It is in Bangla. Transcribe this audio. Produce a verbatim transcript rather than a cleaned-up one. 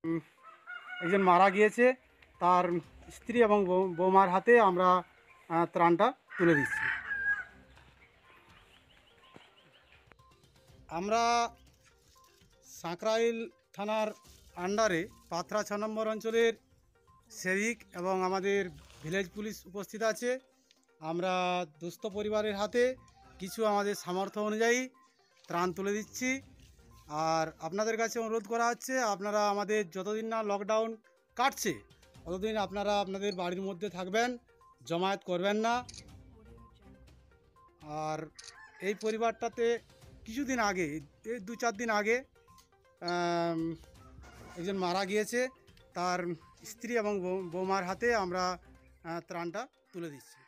একজন মারা গিয়েছে, তার স্ত্রী এবং বৌমার হাতে আমরা ত্রাণটা তুলে দিচ্ছি। আমরা সাঁকরাইল থানার আন্ডারে পাথরা ছ নম্বর অঞ্চলের সেভিক এবং আমাদের ভিলেজ পুলিশ উপস্থিত আছে। আমরা দুস্থ পরিবারের হাতে কিছু আমাদের সামর্থ্য অনুযায়ী ত্রাণ তুলে দিচ্ছি। আর আপনাদের কাছে অনুরোধ করা হচ্ছে, আপনারা আমাদের যতদিন না লকডাউন কাটছে ততদিন আপনারা আপনাদের বাড়ির মধ্যে থাকবেন, জমায়েত করবেন না। আর এই পরিবারটাতে কিছুদিন আগে, এই দু চার দিন আগে একজন মারা গিয়েছে, তার স্ত্রী এবং বৌমার হাতে আমরা ত্রাণটা তুলে দিচ্ছি।